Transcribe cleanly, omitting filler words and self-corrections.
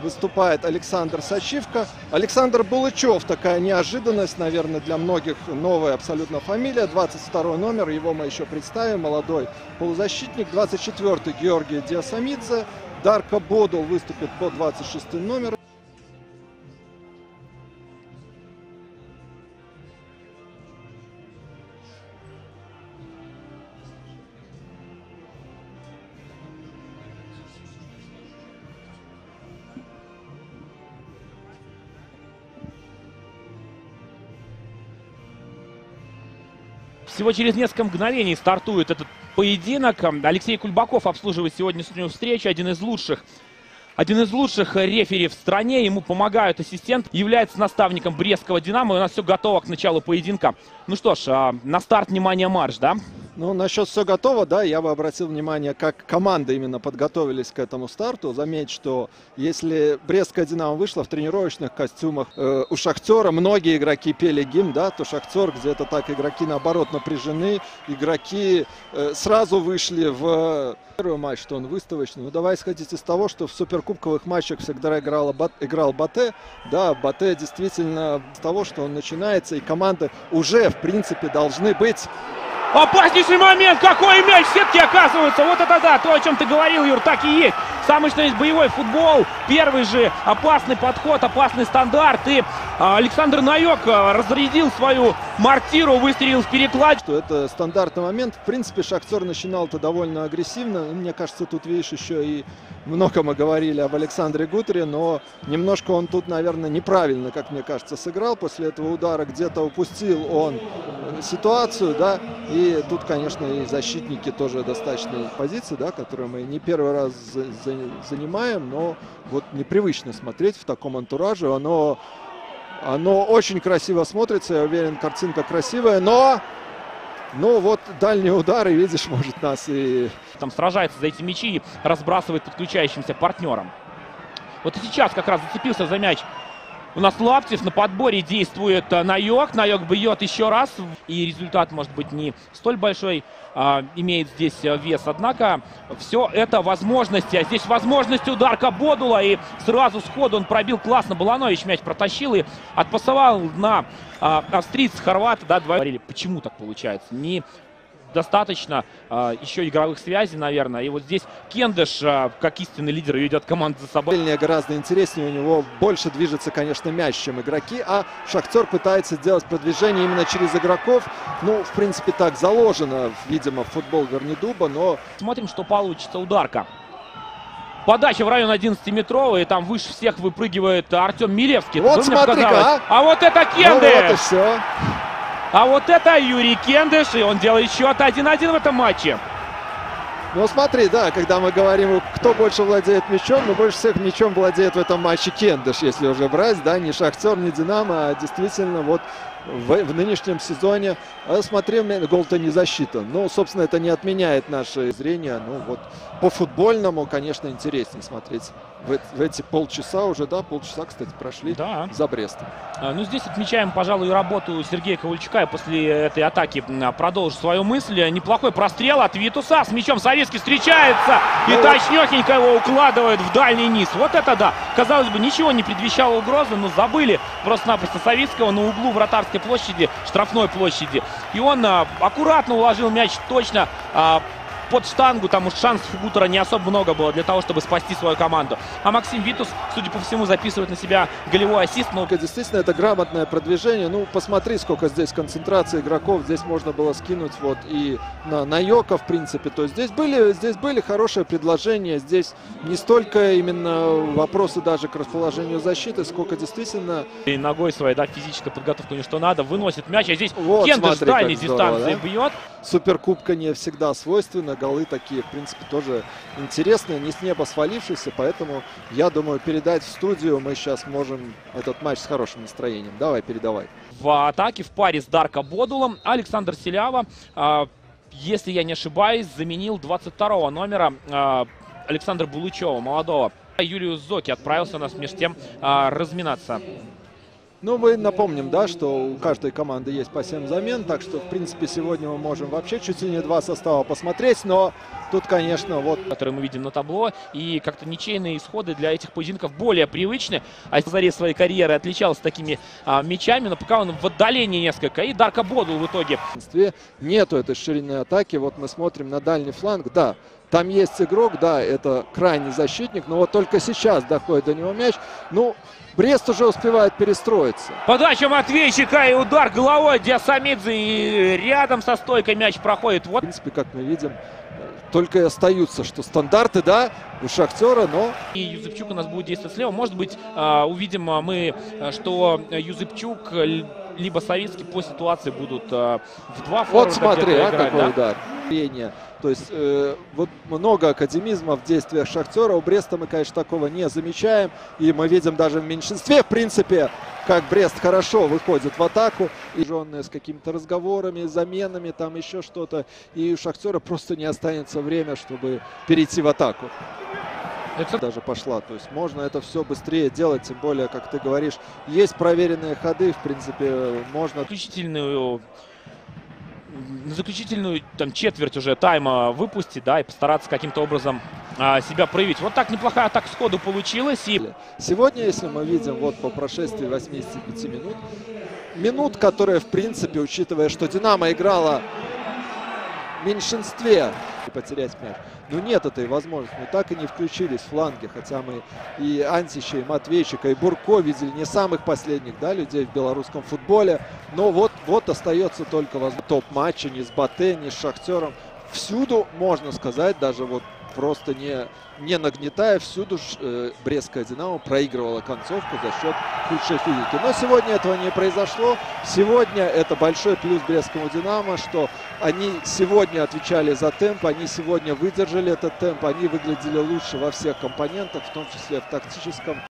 выступает Александр Сачивко. Александр Булычев, такая неожиданность, наверное, для многих, новая абсолютно фамилия. 22 номер, его мы еще представим, молодой полузащитник. 24-й Георгий Диасамидзе. Дарко Бодул выступит по 26 номеру. Всего через несколько мгновений стартует этот поединок. Алексей Кульбаков обслуживает сегодняшнюю встречу. Один из лучших рефери в стране. Ему помогают ассистент. Является наставником брестского «Динамо». И у нас все готово к началу поединка. Ну что ж, на старт, внимание, марш, да? Ну, насчет все готово, да, я бы обратил внимание, как команды именно подготовились к этому старту. Заметь, что если Брестская «Динамо» вышла в тренировочных костюмах, у «Шахтера» многие игроки пели гимн, да, то «Шахтер» где-то так игроки, наоборот, напряжены. Игроки сразу вышли в первый матч, что он выставочный. Ну, давай исходить из того, что в суперкубковых матчах всегда играл Батэ. Да, Батэ действительно с того, что он начинается, и команды уже, в принципе, должны быть... Опаснейший момент! Какой мяч в сетке оказывается! Вот это да! То, о чем ты говорил, Юр, так и есть. Самый что есть боевой футбол. Первый же опасный подход, опасный стандарт. И Александр Наёк разрядил свою мортиру, выстрелил в перекладину. Что это стандартный момент. В принципе, «Шахтер» начинал-то довольно агрессивно. Мне кажется, тут, видишь, еще и много мы говорили об Александре Гутаре, но немножко он тут, наверное, неправильно, как мне кажется, сыграл. После этого удара где-то упустил он ситуацию, да. И тут, конечно, и защитники тоже достаточной позиции, да, которую мы не первый раз занимаем, но вот непривычно смотреть в таком антураже. Оно очень красиво смотрится, я уверен, картинка красивая, но вот дальние удары, видишь, может нас и... Там сражается за эти мячи и разбрасывает подключающимся партнерам. Вот и сейчас как раз зацепился за мяч. У нас Лаптев, на подборе действует Наёк. Наёк бьет еще раз. И результат может быть не столь большой, имеет здесь вес. Однако все это возможности. А здесь возможность ударка Бодула. И сразу сходу он пробил классно. Баланович мяч протащил и отпасовал на австрийц, хорвата. Да, говорили, почему так получается. Не достаточно еще игровых связей, наверное. И вот здесь Кендеш, как истинный лидер, ведет команду за собой. Гораздо интереснее, у него больше движется, конечно, мяч, чем игроки. А «Шахтер» пытается сделать продвижение именно через игроков. Ну, в принципе, так заложено, видимо, в футбол Вернидуба, но... Смотрим, что получится. Ударка. Подача в район 11-метровой. И там выше всех выпрыгивает Артем Милевский. Вот смотри-ка, а вот это Кендеш! Ну, вот и все. А вот это Юрий Кендеш, и он делает счет 1-1 в этом матче. Ну смотри, да, когда мы говорим, кто больше владеет мячом, но больше всех мячом владеет в этом матче Кендеш, если уже брать, да, не «Шахтер», не «Динамо», а действительно вот в нынешнем сезоне. Смотри, гол-то не засчитан. Ну, собственно, это не отменяет наше зрение. Ну, вот по-футбольному, конечно, интереснее смотреть в эти полчаса уже, да, полчаса, кстати, прошли, да, за Брестом. Ну, здесь отмечаем, пожалуй, работу Сергея Ковальчука. И после этой атаки продолжит свою мысль. Неплохой прострел от Витуса. С мячом Савицкий встречается и точнёхенько его укладывает в дальний низ. Вот это да! Казалось бы, ничего не предвещало угрозы, но забыли просто-напросто Савицкого на углу вратарской площади, штрафной площади. И он аккуратно уложил мяч точно под штангу. Там уж шансов у Гутара не особо много было для того, чтобы спасти свою команду. А Максим Витус, судя по всему, записывает на себя голевой ассист. Но... Действительно, это грамотное продвижение. Ну, посмотри, сколько здесь концентрации игроков. Здесь можно было скинуть вот и на Наёка, в принципе. То есть здесь были хорошие предложения. Здесь не столько именно вопросы даже к расположению защиты, сколько действительно... И ногой своей, да, физическая подготовка, не что надо, выносит мяч. А здесь вот, Кендеш с дальней дистанции бьет. Суперкубка не всегда свойственна. Голы такие, в принципе, тоже интересные, не с неба свалившиеся, поэтому, я думаю, передать в студию мы сейчас можем этот матч с хорошим настроением. Давай, передавай. В атаке в паре с Дарко Бодулом Александр Селява, если я не ошибаюсь, заменил 22-го номера Александра Булычева, молодого. Юлиус Зоки отправился у нас между тем разминаться. Ну, мы напомним, да, что у каждой команды есть по 7 замен, так что, в принципе, сегодня мы можем вообще чуть ли не 2 состава посмотреть, но тут, конечно, вот... Которые мы видим на табло, и как-то ничейные исходы для этих поединков более привычны. А в заре своей карьеры отличался такими мячами, но пока он в отдалении несколько, и Дарко Бодул в итоге. Нету этой ширинной атаки, вот мы смотрим на дальний фланг, да. Там есть игрок, да, это крайний защитник, но вот только сейчас доходит до него мяч. Ну, Брест уже успевает перестроиться. Подача Матвейчика и удар головой Диасамидзе, и рядом со стойкой мяч проходит. Вот. В принципе, как мы видим, только и остаются, что стандарты, да, у Шахтера, но... И Юзепчук у нас будет действовать слева. Может быть, увидим мы, что Юзепчук либо Савицкий по ситуации будут в два форварда. Вот смотри, играть, какой да? удар. То есть вот много академизма в действиях Шахтера. У Бреста мы, конечно, такого не замечаем. И мы видим даже в меньшинстве, в принципе, как Брест хорошо выходит в атаку. И с какими-то разговорами, заменами, там еще что-то. И у Шахтера просто не останется время, чтобы перейти в атаку. Это даже пошла. То есть можно это все быстрее делать. Тем более, как ты говоришь, есть проверенные ходы. В принципе, можно... Заключительную там четверть уже тайма выпустить, да, и постараться каким-то образом себя проявить. Вот так неплохая атака сходу получилась. И сегодня, если мы видим вот по прошествии 85 минут, которые, в принципе, учитывая, что Динамо играла в меньшинстве, потерять мяч. Но нет этой возможности. Мы так и не включились в фланги, хотя мы и Антича, и Матвейчика, и Бурко видели не самых последних, да, людей в белорусском футболе. Но вот остается только топ-матча ни с Батэ, ни с Шахтером. Всюду, можно сказать, даже вот просто не нагнетая, всюду Брестская Динамо проигрывала концовку за счет худшей физики. Но сегодня этого не произошло. Сегодня это большой плюс Брестскому Динамо, что они сегодня отвечали за темп, они сегодня выдержали этот темп, они выглядели лучше во всех компонентах, в том числе в тактическом.